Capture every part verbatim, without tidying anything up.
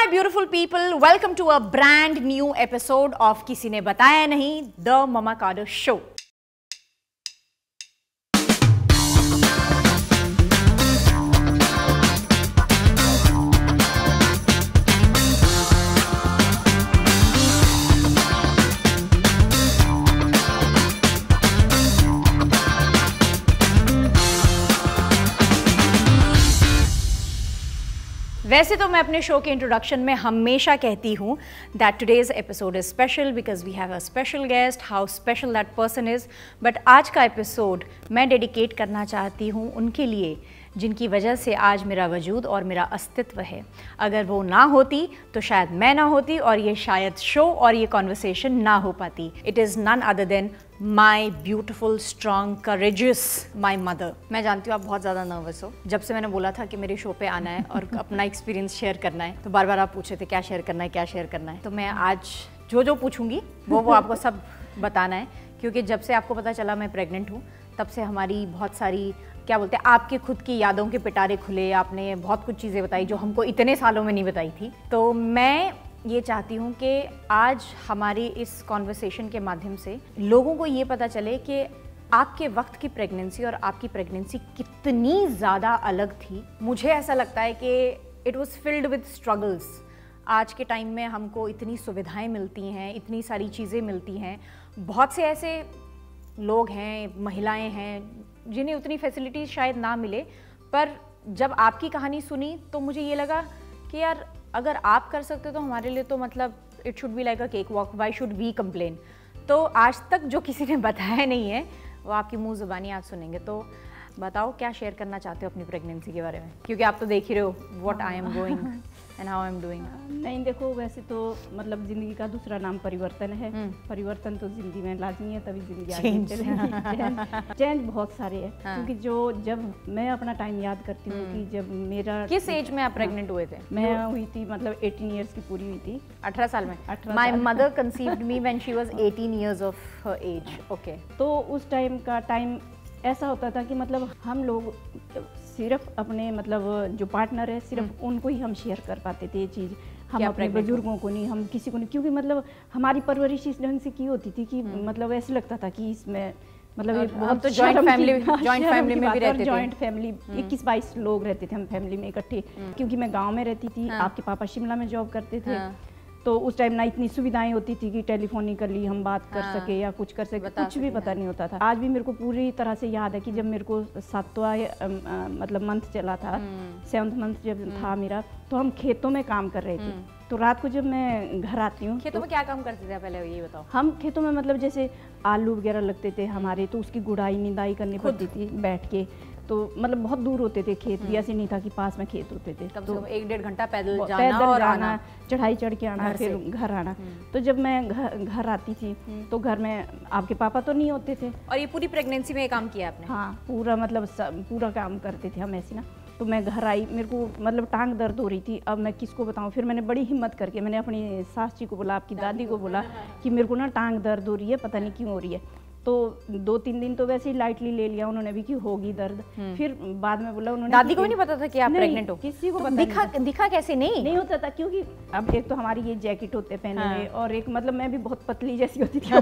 my beautiful people, welcome to a brand new episode of किसी ने बताया नहीं, The Mama Carter Show. वैसे तो मैं अपने शो के इंट्रोडक्शन में हमेशा कहती हूँ that today's episode is special because we have a special guest, how special that person is. But आज का एपिसोड मैं डेडिकेट करना चाहती हूँ उनके लिए जिनकी वजह से आज मेरा वजूद और मेरा अस्तित्व है. अगर वो ना होती तो शायद मैं ना होती और ये शायद शो और ये कॉन्वर्सेशन ना हो पाती. It is none other than my beautiful strong courageous my mother. मैं जानती हूँ आप बहुत ज़्यादा नर्वस हो. जब से मैंने बोला था कि मेरे शो पे आना है और अपना एक्सपीरियंस शेयर करना है तो बार बार आप पूछे थे क्या शेयर करना है क्या शेयर करना है. तो मैं आज जो जो पूछूंगी वो वो आपको सब बताना है, क्योंकि जब से आपको पता चला मैं प्रेग्नेंट हूँ तब से हमारी बहुत सारी क्या बोलते हैं आपके खुद की यादों के पिटारे खुले. आपने बहुत कुछ चीज़ें बताई जो हमको इतने सालों में नहीं बताई थी. तो मैं ये चाहती हूँ कि आज हमारी इस कॉन्वर्सेशन के माध्यम से लोगों को ये पता चले कि आपके वक्त की प्रेगनेंसी और आपकी प्रेगनेंसी कितनी ज़्यादा अलग थी. मुझे ऐसा लगता है कि it was filled with struggles. आज के टाइम में हमको इतनी सुविधाएं मिलती हैं, इतनी सारी चीज़ें मिलती हैं. बहुत से ऐसे लोग हैं, महिलाएं हैं जिन्हें उतनी फैसिलिटीज़ शायद ना मिले. पर जब आपकी कहानी सुनी तो मुझे ये लगा कि यार अगर आप कर सकते तो हमारे लिए तो मतलब it should be like a cake walk. Why should we complain. तो आज तक जो किसी ने बताया नहीं है वो आपकी मुंह ज़ुबानी आज सुनेंगे. तो बताओ क्या शेयर करना चाहते हो अपनी प्रेगनेंसी के बारे में, क्योंकि आप तो देख ही रहे हो what I am going and how I am doing. नहीं देखो, वैसे तो मतलब ज़िंदगी का दूसरा नाम परिवर्तन है. परिवर्तन तो ज़िंदगी में लाजमी है, तभी ज़िंदगी आगे चलेगी. चेंज बहुत सारे हैं. हाँ. क्योंकि जो जब मैं अपना टाइम याद करती हूँ कि जब मेरा किस एज में आप प्रेग्नेंट हुए थे? मैं हुई थी मतलब अठारह इयर्स की पूरी हुई थी. अठारह साल में. My mother conceived me when she was अठारह years of her age. Okay. तो उस टाइम का टाइम ऐसा होता था कि मतलब हम लोग सिर्फ अपने मतलब जो पार्टनर है सिर्फ उनको ही हम शेयर कर पाते थे ये चीज़. हम अपने बुजुर्गों को नहीं, हम किसी को नहीं, क्योंकि मतलब हमारी परवरिश इस ढंग से की होती थी कि मतलब ऐसे लगता था कि इसमें मतलब एक बहुत तो जॉइंट फैमिली जॉइंट फैमिली में भी रहते थे. जॉइंट फैमिली इक्कीस बाईस लोग रहते थे हम फैमिली में इकट्ठे. क्योंकि मैं गाँव में रहती थी. आपके पापा शिमला में जॉब करते थे. तो उस टाइम ना इतनी सुविधाएं होती थी कि टेलीफोनिकली हम बात कर हाँ, सके या कुछ कर सके, कुछ भी पता नहीं होता था. आज भी मेरे को पूरी तरह से याद है कि जब मेरे को सातवां मतलब मंथ चला था, सेवंथ मंथ जब था मेरा, तो हम खेतों में काम कर रहे थे. तो रात को जब मैं घर आती हूँ. खेतों में क्या काम करते थे पहले ये बताओ? हम खेतों में मतलब जैसे आलू वगैरह लगते थे हमारे, तो उसकी गुड़ाई निंदाई करनी पड़ती थी बैठ के. तो मतलब बहुत दूर होते थे खेत भी, ऐसे नहीं था कि पास में खेत होते थे. तो एक डेढ़ घंटा पैदल जाना पैदल और जाना, आना, चढ़ाई चढ़ के आना, फिर घर आना. तो जब मैं घर घर आती थी तो घर में आपके पापा तो नहीं होते थे. और ये पूरी प्रेगनेंसी में ये काम किया आपने? हाँ, पूरा मतलब पूरा काम करते थे हम ऐसे ना. तो मैं घर आई, मेरे को मतलब टांग दर्द हो रही थी. अब मैं किसको बताऊं? फिर मैंने बड़ी हिम्मत करके मैंने अपनी सास जी को बोला, आपकी दादी को बोला कि मेरे को ना टांग दर्द हो रही है, पता नहीं क्यों हो रही है. तो दो तीन दिन तो वैसे ही लाइटली ले लिया उन्होंने भी कि होगी दर्द. फिर बाद में बोला उन्होंने, दादी को भी नहीं पता था कि आप प्रेग्नेंट हो? किसी को तो पता दिखा नहीं दिखा कैसे? नहीं नहीं होता था, क्योंकि अब एक तो हमारी ये जैकेट होते पहने हुए हाँ. और एक मतलब मैं भी बहुत पतली जैसी होती थी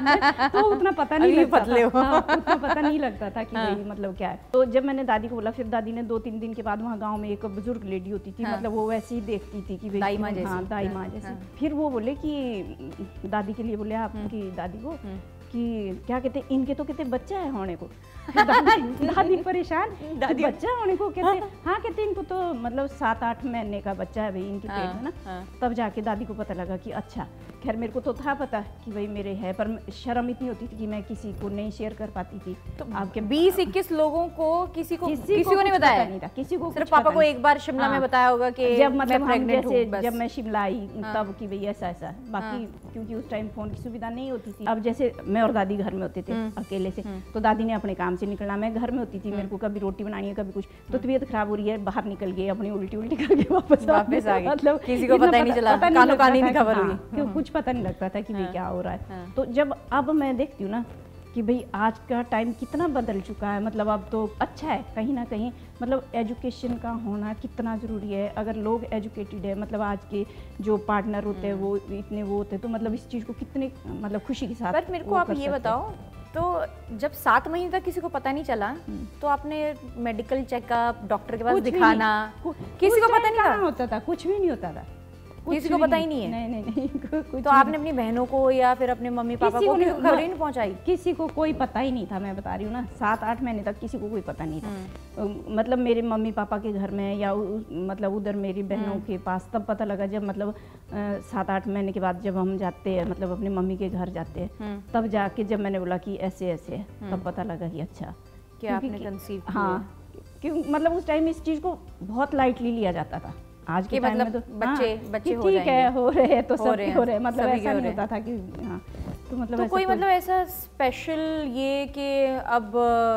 तो उतना पता नहीं लगता था. हाँ, उतना पता नहीं लगता था कि हाँ. भाई मतलब क्या है. तो जब मैंने दादी को बोला, फिर दादी ने दो तीन दिन के बाद वहाँ गाँव में एक बुजुर्ग लेडी होती थी, मतलब वो वैसे ही देखती थी कि दाई माँ जैसी. हाँ, दाई माँ जैसी. फिर वो बोले कि दादी के लिए बोले आपकी दादी को कि क्या कहते इनके तो कहते बच्चा है होने को. दादी, दादी परेशान, दादी बच्चा होने को कहते हाँ कहते इनको तो मतलब सात आठ महीने का बच्चा है भाई इनके पेट में ना. हाँ. तब जाके दादी को पता लगा कि अच्छा. खैर मेरे को तो था पता कि भाई मेरे है, पर शर्म इतनी होती थी कि मैं किसी को नहीं शेयर कर पाती थी. तो आपके बीस इक्कीस लोगों को किसी को किसी, किसी को नहीं बताया? नहीं था किसी को. सिर्फ पापा को एक बार शिमला में बताया होगा कि जब मतलब जैसे जब मैं शिमला आई तब कि भाई ऐसा ऐसा. बाकी क्योंकि उस टाइम फोन की सुविधा नहीं होती थी. अब जैसे मैं और दादी घर में होते थे अकेले से, तो दादी ने अपने काम से निकलना, मैं घर में होती थी. मेरे को कभी रोटी बनानी है कभी कुछ, तो तबीयत खराब हो रही है, बाहर निकल गए अपनी उल्टी उल्टी करके वापस वापस आ गए. मतलब किसी को पता ही नहीं चला, कानो कानी नहीं खबर हुई, क्यों कुछ पता नहीं लगता था कि भाई क्या हो रहा है. तो जब अब मैं देखती हूँ ना कि भाई आज का टाइम कितना बदल चुका है, मतलब अब तो अच्छा है कहीं ना कहीं, मतलब एजुकेशन का होना कितना ज़रूरी है। अगर लोग एजुकेटेड है, मतलब आज के जो पार्टनर होते हैं वो इतने वो होते हैं, तो मतलब इस चीज़ को कितने मतलब खुशी के साथ। बट मेरे को आप ये बताओ, तो जब सात महीने तक किसी को पता नहीं चला तो आपने मेडिकल चेकअप, डॉक्टर के पास दिखाना, किसी को पता नहीं होता था, कुछ भी नहीं होता था, किसी को पता ही नहीं है? नहीं नहीं नहीं कुछ तो आपने अपनी बहनों को या फिर अपने मम्मी पापा को खबर ही नहीं पहुंचाई? किसी को कोई पता ही नहीं था, मैं बता रही हूँ ना, सात आठ महीने तक किसी को कोई पता नहीं था। मतलब मेरे मम्मी पापा के घर में या उ, मतलब उधर मेरी बहनों के पास तब पता लगा जब मतलब सात आठ महीने के बाद जब हम जाते हैं, मतलब अपनी मम्मी के घर जाते हैं, तब जाके जब मैंने बोला कि ऐसे ऐसे है, तब पता लगा कि अच्छा क्या आपने कंसीव किया। हाँ, क्यों मतलब उस टाइम इस चीज़ को बहुत लाइटली लिया जाता था। आज के टाइम मतलब में तो बच्चे हाँ, बच्चे हो ठीक है, हो रहे हैं तो सब हो रहे हैं, मतलब ऐसा नहीं रहे। होता था कि हाँ, तो मतलब तो कोई मतलब ऐसा स्पेशल ये कि अब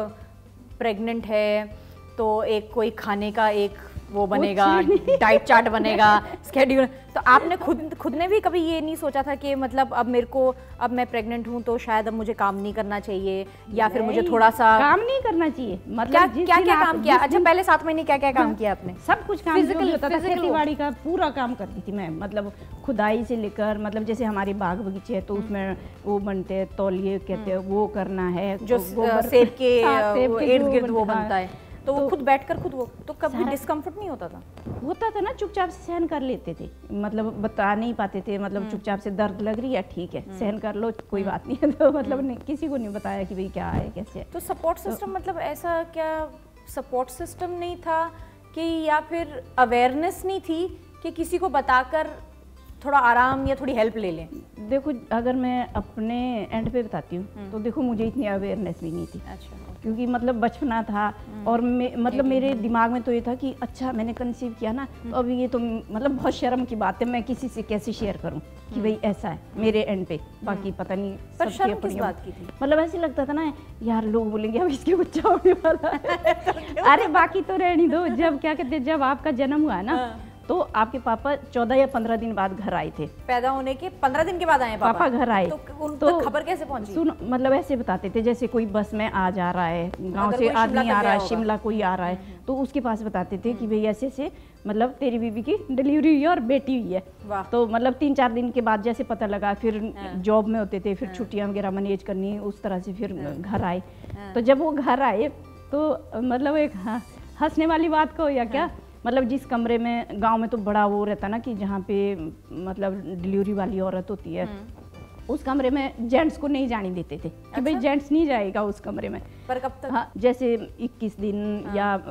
प्रेग्नेंट है तो एक कोई खाने का एक वो बनेगा, डाइट चार्ट बनेगा, स्केड्यूल, तो आपने खुद खुद ने भी कभी ये नहीं सोचा था कि मतलब अब मेरे को, अब मैं प्रेग्नेंट हूँ तो शायद अब मुझे काम नहीं करना चाहिए, या फिर मुझे थोड़ा सा काम नहीं करना चाहिए, मतलब क्या क्या क्या काम किया? अच्छा, पहले सात महीने क्या क्या काम किया आपने? सब कुछ काम जो भी होता था, खेतीबाड़ी का पूरा काम करती थी मैं, मतलब खुदाई से लेकर, मतलब जैसे हमारे बाग बगीचे है तो उसमें वो बनते हैं तौलिए कहते हैं, वो करना है, जो सेब के इर्द गिर्द वो बनता है, तो वो खुद बैठकर खुद वो, तो कभी डिस्कम्फर्ट नहीं होता था? होता था ना, चुपचाप से सहन कर लेते थे, मतलब बता नहीं पाते थे, मतलब चुपचाप से दर्द लग रही है, ठीक है सहन कर लो, कोई बात नहीं है, तो मतलब नहीं, किसी को नहीं बताया कि भाई क्या है कैसे है। तो सपोर्ट सिस्टम तो, मतलब ऐसा क्या सपोर्ट सिस्टम नहीं था कि, या फिर अवेयरनेस नहीं थी कि किसी को बताकर थोड़ा आराम या थोड़ी हेल्प ले लें? देखो, अगर मैं अपने एंड पे बताती हूँ तो देखो मुझे इतनी अवेयरनेस भी नहीं थी। अच्छा। क्योंकि मतलब बचपना था और मे, मतलब मेरे दिमाग में तो ये था कि अच्छा मैंने कंसीव किया ना, तो अभी ये तो मतलब बहुत शर्म की बात है, मैं किसी से कैसे शेयर करूं कि भाई ऐसा है मेरे एंड पे, बाकी पता नहीं पर शर्म किस बात की थी? मतलब ऐसे लगता था ना यार, लोग बोलेंगे अब इसके बच्चा होने वाला है। अरे बाकी तो रहने दो, जब क्या कहते हैं, जब आपका जन्म हुआ है ना, तो आपके पापा चौदह या पंद्रह दिन बाद घर आए थे। पैदा होने के पंद्रह दिन के बाद आए पापा? पापा घर आए तो उन तो तक खबर कैसे पहुंची? सुन, मतलब ऐसे बताते थे जैसे कोई बस में आ जा रहा है, गांव से आदमी आ रहा है, शिमला कोई आ रहा है, तो उसके पास बताते थे कि भाई ऐसे ऐसे मतलब तेरी बीबी की डिलीवरी हुई है और बेटी हुई है। तो मतलब तीन चार दिन के बाद जैसे पता लगा, फिर जॉब में होते थे, फिर छुट्टियां वगैरह मैनेज करनी, उस तरह से फिर घर आए। तो जब वो घर आए तो मतलब एक हंसने वाली बात को या क्या, मतलब जिस कमरे में गांव में तो बड़ा वो रहता ना कि जहाँ पे मतलब डिलीवरी वाली औरत होती है, उस कमरे में जेंट्स को नहीं जाने देते थे कि भाई जेंट्स नहीं जाएगा उस कमरे में। पर कब तक? हाँ, जैसे इक्कीस दिन हाँ। या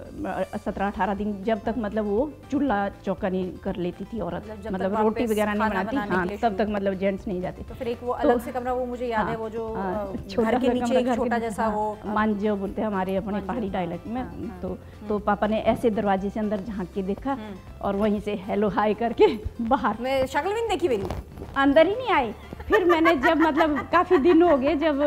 सत्रह अठारह दिन, जब तक मतलब वो चूल्हा चौका नहीं कर लेती थी औरत, मतलब, मतलब रोटी वगैरह नहीं बनाती, हाँ तब तक मतलब जेंट्स नहीं जाते। तो फिर एक वो अलग से कमरा, वो मुझे याद है, वो जो घर के नीचे एक छोटा जैसा वो मांझो बोलते हैं हमारे अपने पहाड़ी डायलेक्ट में। तो तो पापा ने ऐसे दरवाजे से अंदर झांक के देखा और वहीं से हेलो हाय करके बाहर, मैं शक्ल भी नहीं देखी मेरी, अंदर ही नहीं आए। फिर मैंने जब मतलब काफ़ी दिन हो गए, जब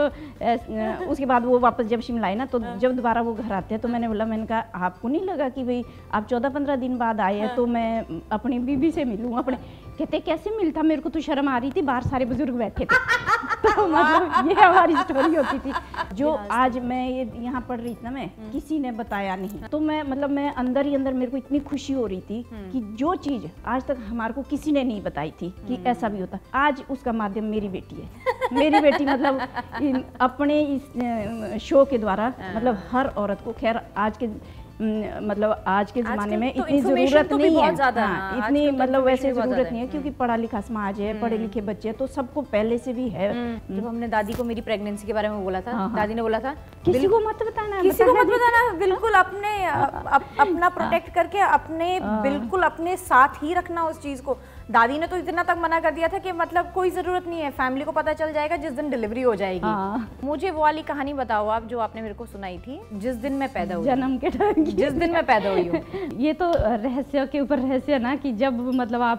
उसके बाद वो वापस जब शिमला आए ना, तो जब दोबारा वो घर आते हैं तो मैंने बोला, मैंने कहा आपको नहीं लगा कि भाई आप चौदह पंद्रह दिन बाद आए हैं तो मैं अपनी बीबी से मिलूँ? अपने कहते कैसे मिलता, मेरे को तो शर्म आ रही थी, बाहर सारे बुजुर्ग बैठे थे। तो मतलब ये हमारी स्टोरी होती थी। जो आज मैं ये यहाँ पढ़ रही थी ना, मैं किसी ने बताया नहीं, तो मैं मतलब मैं अंदर ही अंदर मेरे को इतनी खुशी हो रही थी कि जो चीज़ आज तक हमारे को किसी ने नहीं बताई थी कि ऐसा भी होता, आज उसका माध्यम मेरी बेटी है। मेरी बेटी मतलब अपने इस शो के द्वारा मतलब हर औरत को, खैर आज के मतलब आज के ज़माने में इतनी ज़रूरत नहीं है, हाँ, इतनी मतलब वैसे ज़रूरत नहीं है क्योंकि पढ़ा लिखा समाज है, पढ़े लिखे बच्चे, तो सबको पहले से भी है। जब हमने दादी को मेरी प्रेगनेंसी के बारे में बोला था, दादी ने बोला था किसी को मत बताना, किसी को मत बताना, बिल्कुल अपने अपना प्रोटेक्ट करके अपने बिल्कुल अपने साथ ही रखना उस चीज़ को। दादी ने तो इतना तक मना कर दिया था कि मतलब कोई ज़रूरत नहीं है, फैमिली को पता चल जाएगा जिस दिन डिलीवरी हो जाएगी। हाँ। मुझे वो वाली कहानी बताओ आप जो आपने मेरे को सुनाई थी, जिस दिन मैं पैदा हुई, जन्म के टाइम, जिस दिन मैं पैदा हुई हूँ। ये तो रहस्य के ऊपर रहस्य ना, कि जब मतलब आप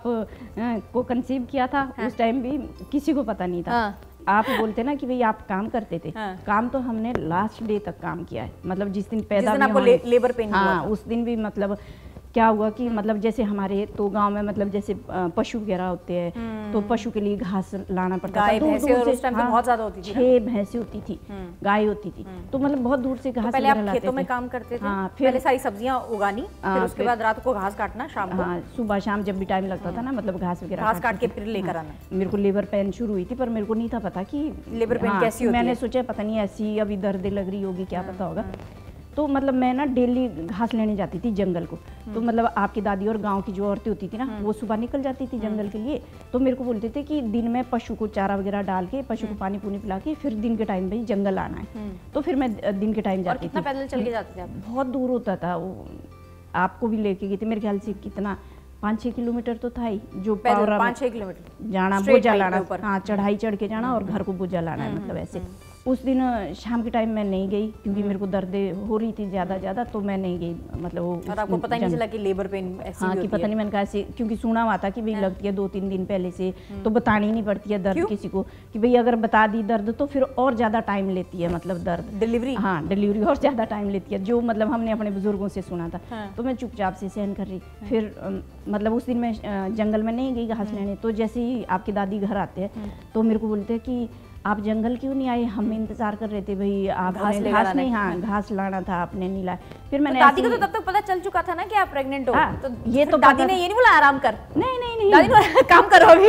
को कंसीव किया था, हाँ। उस टाइम भी किसी को पता नहीं था। हाँ। आप बोलते ना कि भाई आप काम करते थे, हाँ। काम तो हमने लास्ट डे तक काम किया है, मतलब जिस दिन पैदा जिस दिन आपको ले, लेबर पेन हाँ, उस दिन भी मतलब क्या हुआ कि मतलब जैसे हमारे तो गांव में मतलब जैसे पशु वगैरह होते हैं तो पशु के लिए घास लाना पड़ता था। दूर दूर से हाँ, बहुत ज्यादा होती थी, छह भैंसें होती थी, गाय होती थी, तो मतलब बहुत दूर से घास वगैरह लाते थे। खेतों में काम करते थे, हाँ, फिर पहले सारी सब्जियां उगानी, फिर उसके बाद रात को घास काटना, शाम को हाँ सुबह शाम जब भी टाइम लगता था ना मतलब घास वगैरह घास काट के फिर लेकर आना। मेरे को लेबर पेन शुरू हुई थी पर मेरे को नहीं था पता कि लेबर पेन कैसी होती है। मैंने सोचा पता नहीं ऐसी अभी दर्द लग रही होगी, क्या पता होगा। तो मतलब मैं ना डेली घास लेने जाती थी जंगल को, तो मतलब आपकी दादी और गांव की जो औरतें होती थी ना वो सुबह निकल जाती थी जंगल के लिए, तो मेरे को बोलते थे कि दिन में पशु को चारा वगैरह डाल के पशु को पानी पूनी पिला के फिर दिन के टाइम में जंगल आना है। तो फिर मैं दिन के टाइम जाती थी। कितना पैदल चल के जाते थे आप? बहुत दूर होता था वो, आपको भी लेके गई थी मेरे ख्याल से कितना पाँच छः किलोमीटर तो था ही, जो पाँच छः किलोमीटर जाना, बोझा लाना, हाँ चढ़ाई चढ़ के जाना और घर को बोझा लाना है, मतलब ऐसे। उस दिन शाम के टाइम मैं नहीं गई क्योंकि मेरे को दर्द हो रही थी ज़्यादा ज़्यादा, तो मैं नहीं गई। मतलब वो और आपको पता ही नहीं चला कि लेबर पेन ऐसी हाँ कि पता नहीं, मैंने कहा ऐसे क्योंकि सुना हुआ था कि भाई लगती है दो तीन दिन पहले से, तो बतानी नहीं पड़ती है दर्द किसी को कि भाई अगर बता दी दर्द तो फिर और ज़्यादा टाइम लेती है, मतलब दर्द डिलीवरी, हाँ डिलीवरी और ज़्यादा टाइम लेती है, जो मतलब हमने अपने बुजुर्गों से सुना था। तो मैं चुपचाप से सहन कर रही। फिर मतलब उस दिन मैं जंगल में नहीं गई घास लेने, तो जैसे ही आपकी दादी घर आते हैं तो मेरे को बोलते हैं कि आप जंगल क्यों नहीं आए, हम इंतजार कर रहे थे भाई आप घास, घास नहीं, हाँ घास लाना था आपने नहीं लाया। फिर मैंने तो दादी को तो तब तक पता चल चुका था ना कि आप प्रेग्नेंट हो। आ, तो ये तो दादी ने ये नहीं बोला आराम कर, नहीं नहीं नहीं दादी ने काम करो अभी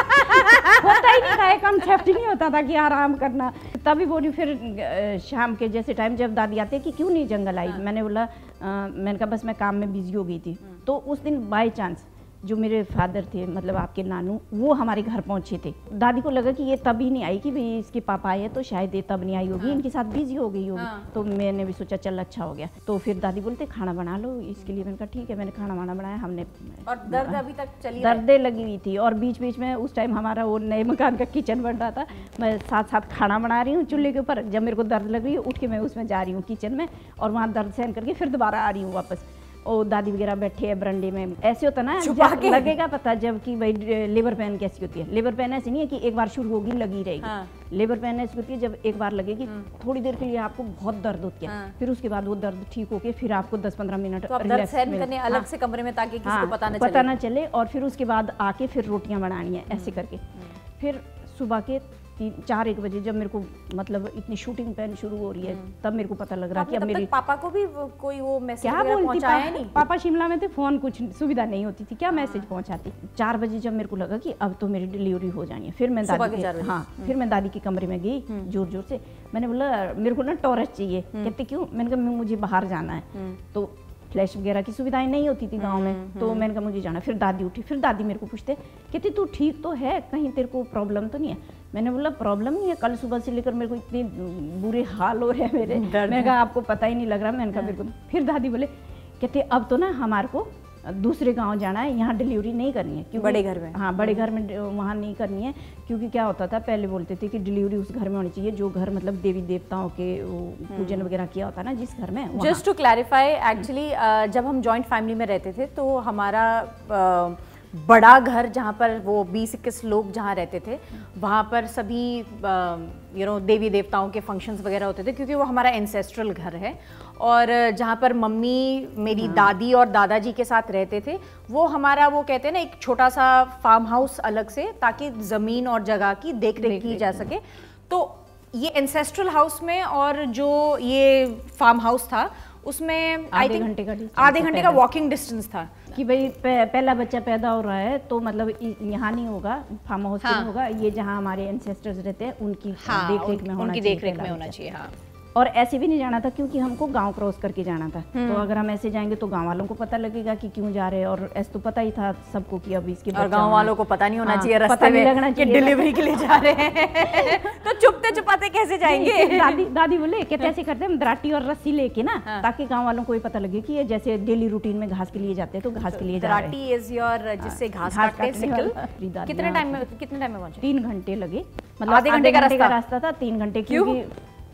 होता ही नहीं था, कॉन्सेप्ट ही नहीं होता था कि आराम करना। तभी बोली फिर शाम के जैसे टाइम जब दादी आते कि क्यों नहीं जंगल आई, मैंने बोला मैंने कहा बस मैं काम में बिजी हो गई थी। तो उस दिन बाई चांस जो मेरे फादर थे मतलब आपके नानू, वो हमारे घर पहुंचे थे। दादी को लगा कि ये तभी नहीं आई कि भाई इसके पापा आए तो शायद ये तब नहीं आई होगी, इनके साथ बिजी हो गई होगी। हाँ। तो मैंने भी सोचा चल अच्छा हो गया। तो फिर दादी बोलते खाना बना लो इसके लिए, मैंने कहा ठीक है, मैंने खाना वाना बनाया हमने। और दर्द अभी तक चली दर्दें लगी हुई थी और बीच बीच में उस टाइम हमारा वो नए मकान का किचन बन रहा था, मैं साथ साथ खाना बना रही हूँ चूल्हे के ऊपर। जब मेरे को दर्द लग रही है उठ के मैं उसमें जा रही हूँ किचन में और वहाँ दर्द सहन करके फिर दोबारा आ रही हूँ वापस। और दादी वगैरह बैठे हैं बरंडे में, ऐसे होता ना जब लगेगा पता जब कि भाई लेबर पेन कैसी होती है। लेबर पेन ऐसी नहीं है कि एक बार शुरू होगी लगी रहेगी। हाँ। लेबर पेन ऐसी होती है जब एक बार लगेगी थोड़ी देर के लिए आपको बहुत दर्द होती है। हाँ। फिर उसके बाद वो दर्द ठीक होके फिर आपको दस पंद्रह मिनट तो दर्द सहन करने अलग से कमरे में ताकि किसी को पता न पता ना चले। और फिर उसके बाद आके फिर रोटियां बनानी है ऐसे करके। फिर सुबह के तीन चार एक बजे जब मेरे को मतलब इतनी शूटिंग पेन शुरू हो रही है तब मेरे को पता लग रहा तो कि अब मेरी पापा को भी कोई वो मैसेज क्या बोलती पहुंचाया नहीं। पापा शिमला में थे, फोन कुछ सुविधा नहीं होती थी, क्या मैसेज पहुंचाती। चार बजे जब मेरे को लगा कि अब तो मेरी डिलीवरी हो जानी है, फिर मैं दादी के हाँ फिर मैं दादी के कमरे में गई जोर जोर से। मैंने बोला मेरे को ना टॉर्च चाहिए। कहते क्यों? मैंने कहा मुझे बाहर जाना है। तो फ्लैश वगैरह की सुविधाएं नहीं होती थी गांव में, तो मैंने कहा मुझे जाना। फिर दादी उठी, फिर दादी मेरे को पूछते कहती तू ठीक तो है, कहीं तेरे को प्रॉब्लम तो नहीं है? मैंने बोला प्रॉब्लम नहीं है, कल सुबह से लेकर मेरे को इतने बुरे हाल हो रहे हैं मेरे। मैंने कहा आपको पता ही नहीं लग रहा। मैंने कहा मेरे को। फिर दादी बोले कहते अब तो ना हमारे को दूसरे गांव जाना है, यहाँ डिलीवरी नहीं करनी है क्योंकि बड़े घर में, हाँ बड़े घर में वहाँ नहीं करनी है। क्योंकि क्या होता था पहले बोलते थे कि डिलीवरी उस घर में होनी चाहिए जो घर मतलब देवी देवताओं के पूजन वगैरह किया होता है ना जिस घर में। जस्ट टू क्लैरिफाई, एक्चुअली जब हम जॉइंट फैमिली में रहते थे तो हमारा uh, बड़ा घर जहाँ पर वो बीस इक्कीस लोग जहाँ रहते थे वहाँ पर सभी यू नो देवी देवताओं के फंक्शंस वगैरह होते थे क्योंकि वो हमारा एंसेस्ट्रल घर है। और जहाँ पर मम्मी मेरी हाँ। दादी और दादाजी के साथ रहते थे वो हमारा वो कहते हैं ना एक छोटा सा फार्म हाउस अलग से, ताकि ज़मीन और जगह की देख रेख की जा सके। तो ये एंसेस्ट्रल हाउस में और जो ये फार्म हाउस था उसमें आधे घंटे का आधे घंटे का वॉकिंग डिस्टेंस था कि भाई पहला बच्चा पैदा हो रहा है तो मतलब यहाँ नहीं होगा, फार्म हाउस में होगा, ये जहाँ हमारे एंसेस्टर्स रहते हैं उनकी हाँ, देख रेख में होना उनकी देख रेख में होना चाहिए। हाँ। और ऐसे भी नहीं जाना था क्योंकि हमको गांव क्रॉस करके जाना था, तो अगर हम ऐसे जाएंगे तो गांव वालों को पता लगेगा कि क्यों जा रहे हैं। और ऐसे तो पता ही था सबको कि अब इसके और गांव वालों को पता नहीं होना चाहिए रास्ते में कि डिलीवरी के लिए जा रहे हैं तो चुपते चुपाते कैसे जाएंगे। दादी दादी बोले कहते ऐसे करते हम दराटी और रस्सी लेके ना, ताकि गाँव वालों को ये पता लगे कि ये जैसे डेली रूटीन में घास के लिए जाते हैं तो घास के लिए जा रहे हैं। दराटी इज योर जिससे घास काटते हैं सिकल। कितने टाइम में कितने टाइम में पहुंचे? तीन घंटे लगे, मतलब आधे घंटे का रास्ता था, तीन घंटे क्योंकि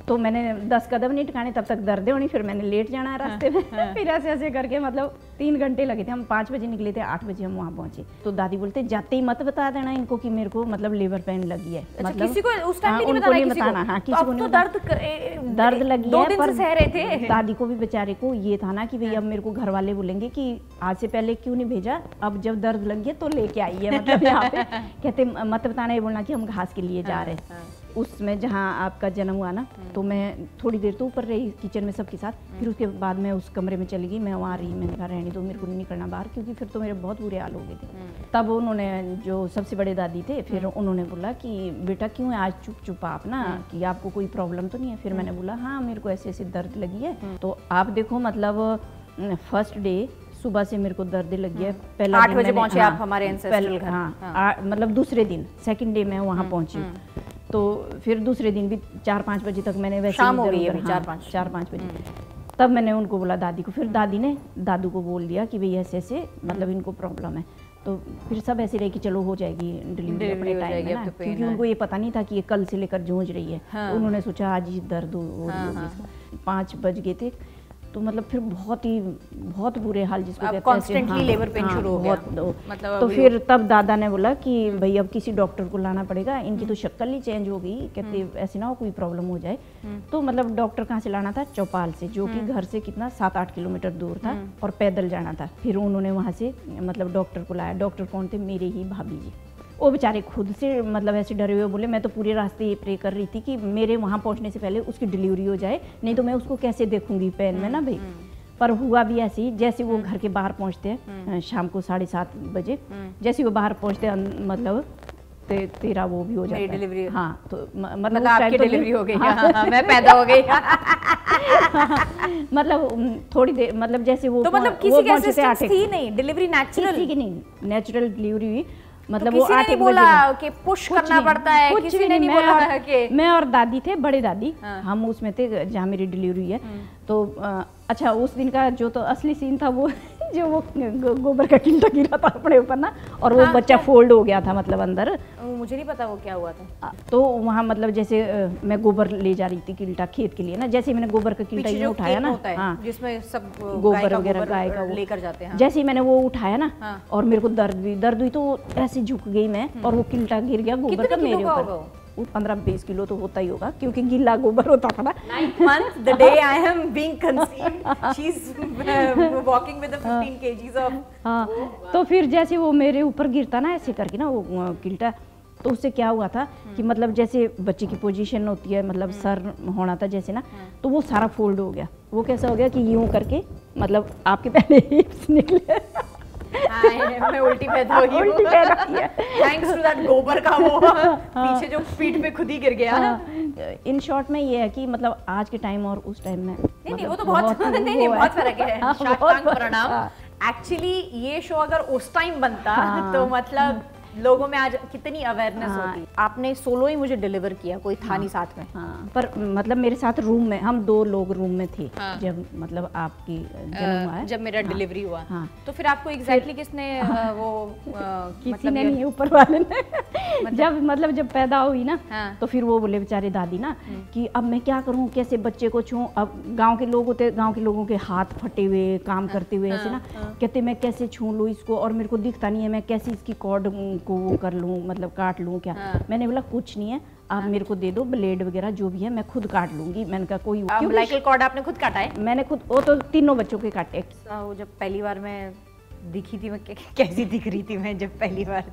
तो मैंने दस कदम नहीं टिकाने, तब तक दर्द होनी, फिर मैंने लेट जाना रास्ते में। फिर ऐसे ऐसे करके मतलब तीन घंटे लगे थे। हम पाँच बजे निकले थे, आठ बजे हम वहाँ पहुंचे। तो दादी बोलते जाते ही मत बता देना इनको कि मेरे को मतलब लेबर पेन लगी है। अच्छा, मतलब किसी को उस टाइम हाँ, नहीं उनको नहीं बताना, बताना। हाँ, किसी किसी को को तो नहीं दर्द दर्द लगी दो है, दिन पर से सह रहे थे। दादी को भी बेचारे को ये था ना कि भाई अब मेरे को घर वाले बोलेंगे कि आज से पहले क्यों नहीं भेजा, अब जब दर्द लगी है तो लेके आई है। मतलब यहाँ पे कहते मत बताना, ये बोलना कि हम घास के लिए जा रहे हैं। उसमें जहाँ आपका जन्म हुआ ना, तो मैं थोड़ी देर तो ऊपर रही किचन में सबके साथ। फिर उसके बाद मैं उस कमरे में चली गई, मैं वहाँ रही। मैंने कहा रहने दो, मेरे को नहीं निकलना बाहर, क्योंकि फिर तो मेरे बहुत बुरे हाल हो गए थे। तब उन्होंने, जो सबसे बड़े दादी थे, फिर उन्होंने बोला कि बेटा क्यों है आज चुप चुप आप ना, कि आपको कोई प्रॉब्लम तो नहीं है। फिर मैंने बोला हाँ मेरे को ऐसे ऐसे दर्द लगी है। तो आप देखो मतलब फर्स्ट डे सुबह से मेरे को दर्द लगी है। पहला आठ बजे पहुंचे आप हमारे एंसेस्ट्रल घर। हाँ, मतलब दूसरे दिन सेकंड डे मैं वहाँ पहुंची। तो फिर दूसरे दिन भी चार पाँच बजे तक मैंने वैसे शाम हो गई है, हाँ, चार पाँच चार पाँच बजे तब मैंने उनको बोला दादी को। फिर दादी ने दादू को बोल दिया कि भाई ऐसे ऐसे मतलब इनको प्रॉब्लम है। तो फिर सब ऐसे रहे कि चलो हो जाएगी डिलीवरी अपने टाइम में ना, क्योंकि उनको ये पता नहीं था कि ये कल से लेकर जूझ रही है। हाँ। उन्होंने सोचा आज ही दर्द हो रही होगी। पाँच बज गए थे, तो मतलब फिर बहुत ही बहुत बुरे हाल जिसको कहते हैं, कॉन्स्टेंटली लेबर पेन शुरू हो गया। मतलब तो फिर तब दादा ने बोला कि भाई अब किसी डॉक्टर को लाना पड़ेगा, इनकी तो शक्ल ही चेंज हो गई, कहते ऐसे ना हो कोई प्रॉब्लम हो जाए। तो मतलब डॉक्टर कहाँ से लाना था, चौपाल से, जो कि घर से कितना सात आठ किलोमीटर दूर था और पैदल जाना था। फिर उन्होंने वहाँ से मतलब डॉक्टर को लाया। डॉक्टर कौन थे, मेरे ही भाभी जी। वो बेचारे खुद से मतलब ऐसे डरे हुए बोले, मैं तो पूरे रास्ते ये प्रे कर रही थी कि मेरे वहाँ पहुँचने से पहले उसकी डिलीवरी हो जाए, नहीं तो मैं उसको कैसे देखूंगी पेन में ना भाई। पर हुआ भी ऐसे ही, जैसे वो घर के बाहर पहुँचते हैं शाम को साढ़े सात बजे, जैसे वो बाहर पहुँचते हैं मतलब ते, तेरा वो भी हो जाता है डिलीवरी। हाँ, तो म, मतलब आपकी डिलीवरी हो गई। हाँ, मैं पैदा हो गई। मतलब थोड़ी देर मतलब जैसे वो तो मतलब किसी के असिस्टेंस थी नहीं, डिलीवरी नेचुरल किसी की नहीं, नेचुरल डिलीवरी हुई। मतलब तो वो किसी ने नहीं बोला कि पुश करना पड़ता है, कुछ किसी ने नहीं मैं बोला और, कि मैं और दादी थे, बड़े दादी। हाँ। हम उसमें थे जहाँ मेरी डिलीवरी है। तो अच्छा उस दिन का जो तो असली सीन था वो जो वो गो, गोबर का किल्टा गिरा था अपने ऊपर ना, और वो हाँ, बच्चा फोल्ड हो गया था मतलब अंदर। मुझे नहीं पता वो क्या हुआ था। तो वहाँ मतलब जैसे मैं गोबर ले जा रही थी किल्टा खेत के लिए ना, जैसे मैंने गोबर का किल्टा ये उठाया ना, हाँ, जिसमें सब गोबर वगैरह गाय का लेकर जाते हैं। जैसे ही मैंने वो उठाया ना, और मेरे को दर्द भी दर्द हुई, तो ऐसे झुक गई मैं, और वो किल्टा गिर गया गोबर का मेरे ऊपर। वो पंद्रह बीस किलो तो होता ही होगा, क्योंकि गीला गोबर होता था ना। Ninth month, the day I am being conceived, she's walking with the fifteen kgs of. हाँ, तो फिर जैसे वो मेरे ऊपर गिरता ना ऐसे करके ना वो किल्टा, तो उससे क्या हुआ था कि मतलब जैसे बच्चे की पोजीशन होती है, मतलब सर होना था जैसे ना, तो वो सारा फोल्ड हो गया। वो कैसा हो गया कि यूं करके मतलब आपके पहले हिप्स निकले। मैं उल्टी पैदा हो गई, उल्टी पैदा किया थैंक्स टू दैट गोबर का वो पीछे जो पीठ पे खुद ही गिर गया। इन शॉर्ट में ये है कि मतलब आज के टाइम और उस टाइम में नहीं नहीं वो तो बहुत नहीं नहीं बहुत फर्क है। शाकांग प्रणाम। एक्चुअली ये शो अगर उस टाइम बनता तो मतलब लोगों में आज कितनी अवेयरनेस हाँ, होती। आपने सोलो ही मुझे डिलीवर किया, कोई था हाँ, नहीं साथ में। हाँ, पर मतलब मेरे साथ रूम में हम दो लोग रूम में थे। हाँ, जब मतलब आपकी जन्म हुआ है, जब मेरा हाँ, डिलीवरी हुआ। हाँ, तो फिर आपको एग्जैक्टली किसने हाँ, वो आ, किसी मतलब ने नहीं, ऊपर वाले ने। मतलब, जब मतलब जब पैदा हुई ना हाँ, तो फिर वो बोले बेचारे दादी ना कि अब मैं क्या करूँ, कैसे बच्चे को छूं। अब गाँव के लोग होते, गाँव के लोगों के हाथ फटे हुए काम करते हुए ऐसे ना, कहते मैं कैसे छू लूँ इसको, और मेरे को दिखता नहीं है, मैं कैसे इसकी कॉर्ड को वो कर लूँ, मतलब काट लूँ क्या। हाँ। मैंने बोला कुछ नहीं है, आप हाँ, मेरे को दे दो ब्लेड वगैरह जो भी है, मैं खुद काट लूंगी। मैंने कहा कोई अम्बिलिकल कॉर्ड आपने खुद काटा है? मैंने खुद, वो तो तीनों बच्चों के काटे। वो जब पहली बार मैं दिखी थी, मैं कैसी दिख रही थी मैं जब पहली बार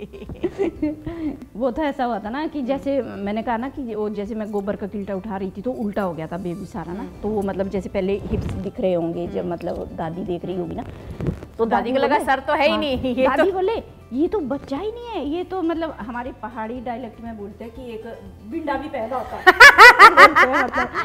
थी? वो तो ऐसा हुआ था ना कि जैसे मैंने कहा ना कि वो जैसे मैं गोबर का किल्टा उठा रही थी तो उल्टा हो गया था बेबी सारा ना, तो वो मतलब जैसे पहले हिप्स दिख रहे होंगे, जब मतलब दादी देख रही होगी ना, तो दादी को लगा सर तो है ही नहीं। ये दादी बोले ये तो बच्चा ही नहीं है, ये तो मतलब हमारे पहाड़ी डायलेक्ट में बोलते हैं कि एक बिंडा भी पैदा होता है।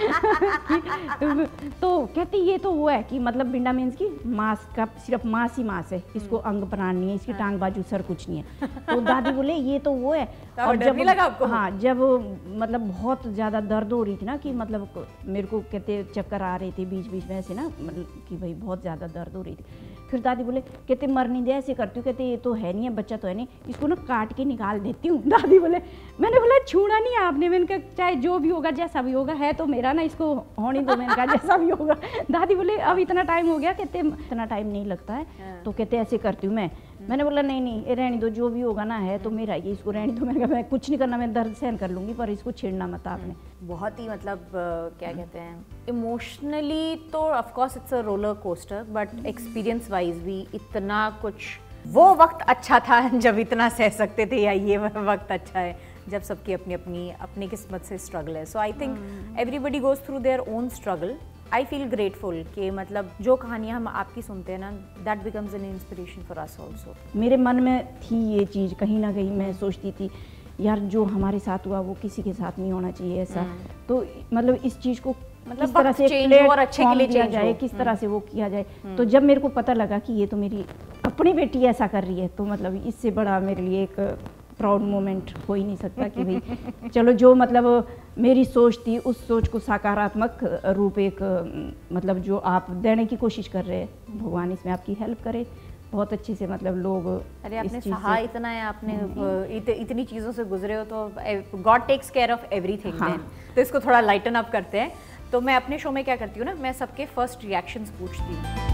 मतलब तो कहती ये तो वो है कि मतलब बिंडा मीन्स की मांस का, सिर्फ मांस ही मांस है, इसको अंग प्राण नहीं है, इसकी टांग बाजू सर कुछ नहीं है। तो दादी बोले ये तो वो है। और जब लगा आपको? हाँ, जब मतलब बहुत ज़्यादा दर्द हो रही थी ना कि मतलब मेरे को कहते चक्कर आ रहे थे बीच बीच में ऐसे ना, मतलब कि भाई बहुत ज़्यादा दर्द हो रही थी। फिर दादी बोले कहते मर नहीं दे, ऐसे करती हूँ, कहते ये तो है नहीं है, बच्चा तो है नहीं, इसको ना काट के निकाल देती हूँ। दादी बोले, मैंने बोला छूना नहीं है आपने, मैंने कहा चाहे जो भी होगा जैसा भी होगा है तो मेरा ना, इसको होने दो, मैंने कहा जैसा भी होगा। दादी बोले अब इतना टाइम हो गया, कहते इतना टाइम नहीं लगता है, तो कहते ऐसे करती हूँ मैं। मैंने बोला नहीं नहीं ये रहने दो, जो भी होगा ना है तो मेरा ये, इसको रहने दो। मैंने कहा मैं कुछ नहीं करना, मैं दर्द सहन कर लूँगी, पर इसको छेड़ना मत आपने। बहुत ही मतलब uh, क्या कहते हैं, इमोशनली तो of course it's a roller coaster, but experience wise भी इतना कुछ, वो वक्त अच्छा था जब इतना सह सकते थे, या ये वक्त अच्छा है जब सबकी अपनी अपनी अपनी किस्मत से स्ट्रगल है। So I think everybody goes through their own struggle. I feel grateful कि मतलब जो कहानियाँ हम आपकी सुनते हैं ना, that becomes an inspiration for us also. मेरे मन में थी ये चीज़, कहीं ना कहीं मैं सोचती थी यार जो हमारे साथ हुआ वो किसी के साथ नहीं होना चाहिए ऐसा। तो मतलब इस चीज़ को मतलब किस तरह से और अच्छे के लिए किया जाए, किस तरह से वो किया जाए। तो जब मेरे को पता लगा कि ये तो मेरी अपनी बेटी ऐसा कर रही है, तो मतलब इससे बड़ा मेरे लिए एक प्राउड मोमेंट हो ही नहीं सकता कि भाई चलो जो मतलब मेरी सोच थी उस सोच को सकारात्मक रूप एक मतलब जो आप देने की कोशिश कर रहे हैं, भगवान इसमें आपकी हेल्प करे बहुत अच्छे से। मतलब लोग अरे आपने सहा इतना है, आपने इत, इतनी चीज़ों से गुजरे हो, तो God takes care of everything. हाँ। तो इसको थोड़ा लाइटन अप करते हैं। तो मैं अपने शो में क्या करती हूँ ना, मैं सबके फर्स्ट रिएक्शंस पूछती हूँ।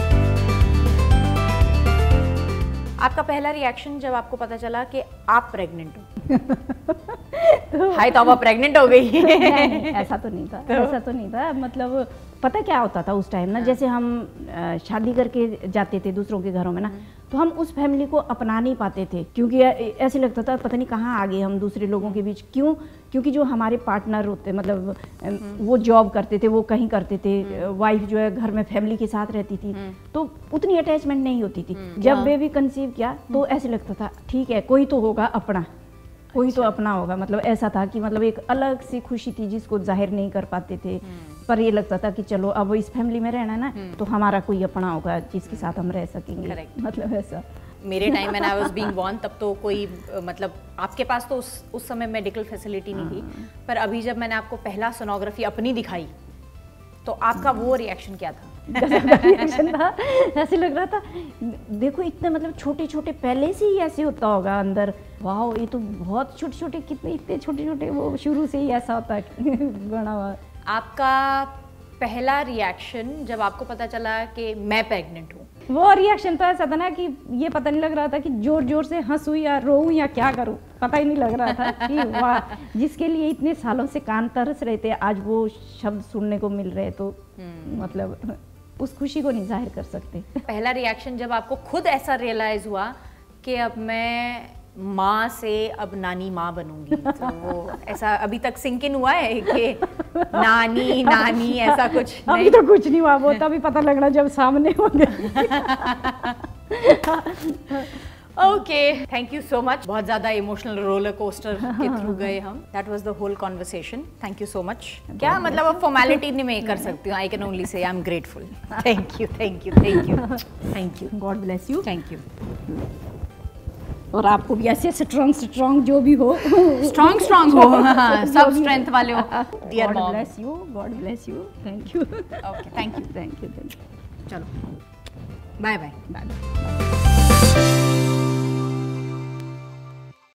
आपका पहला रिएक्शन जब आपको पता चला कि आप प्रेग्नेंट हो? हाय तो आप प्रेग्नेंट हो गई? नहीं, नहीं, ऐसा तो नहीं था, तो? ऐसा तो नहीं था। मतलब पता क्या होता था उस टाइम ना, जैसे हम शादी करके जाते थे दूसरों के घरों में ना, तो हम उस फैमिली को अपना नहीं पाते थे, क्योंकि ऐसे लगता था पता नहीं कहाँ आ गए हम दूसरे लोगों के बीच। क्यों? क्योंकि जो हमारे पार्टनर होते मतलब वो जॉब करते थे, वो कहीं करते थे, वाइफ जो है घर में फैमिली के साथ रहती थी, तो उतनी अटैचमेंट नहीं होती थी। जब बेबी कंसीव किया तो ऐसे लगता था ठीक है कोई तो होगा अपना, कोई तो अपना होगा। मतलब ऐसा था कि मतलब एक अलग सी खुशी थी जिसको जाहिर नहीं कर पाते थे, पर ये लगता था कि चलो अब इस फैमिली में रहना ना, तो हमारा कोई अपना होगा जिसके साथ हम रह सकेंगे। मतलब ऐसा मेरे टाइम में आई वाज बीइंग बोर्न, तब तो कोई मतलब आपके पास तो उस उस समय मेडिकल फैसिलिटी नहीं थी, पर अभी जब मैंने आपको पहला सोनोग्राफी अपनी दिखाई तो आपका वो रिएक्शन क्या था? रिएक्शन था ऐसे लग रहा था देखो इतने मतलब छोटे छोटे पहले से ही ऐसे होता होगा अंदर, वाह ये तो बहुत छोटे छोटे, कितने इतने छोटे छोटे, वो शुरू से ही ऐसा होता है बना हुआ। आपका पहला रिएक्शन जब आपको पता चला कि मैं प्रेग्नेंट हूँ? वो रिएक्शन तो ऐसा था ना कि ये पता नहीं लग रहा था कि जोर जोर से हंसूं या रोऊं या क्या करूं, पता ही नहीं लग रहा था कि वाह जिसके लिए इतने सालों से कान तरस रहे थे आज वो शब्द सुनने को मिल रहे, तो मतलब उस खुशी को नहीं जाहिर कर सकते। पहला रिएक्शन जब आपको खुद ऐसा रियलाइज हुआ कि अब मैं माँ से अब नानी माँ बनूंगी, तो वो ऐसा अभी तक सिंक इन हुआ है कि नानी नानी ऐसा कुछ अभी नहीं? तो कुछ नहीं हुआ, वो तभी पता लगना जब सामने होंगे। Okay, thank you so much. बहुत ज़्यादा इमोशनल रोलर कोस्टर के थ्रू गए हम। That was the whole conversation. Thank you so much. क्या मतलब अब फॉर्मेलिटी नहीं मैं कर सकती हूँ, आई can only say I am grateful. Thank you thank you thank you thank you. God bless you. Thank you. और आपको भी ऐसे स्ट्रॉन्ग स्ट्रॉन्ग जो भी हो, स्ट्रॉन्ग स्ट्रॉन्ग हो, सब स्ट्रेंथ वाले हो। Dear God mom, bless you, God bless you, thank you. Okay thank you thank you thank you. चलो बाय बाय बाय।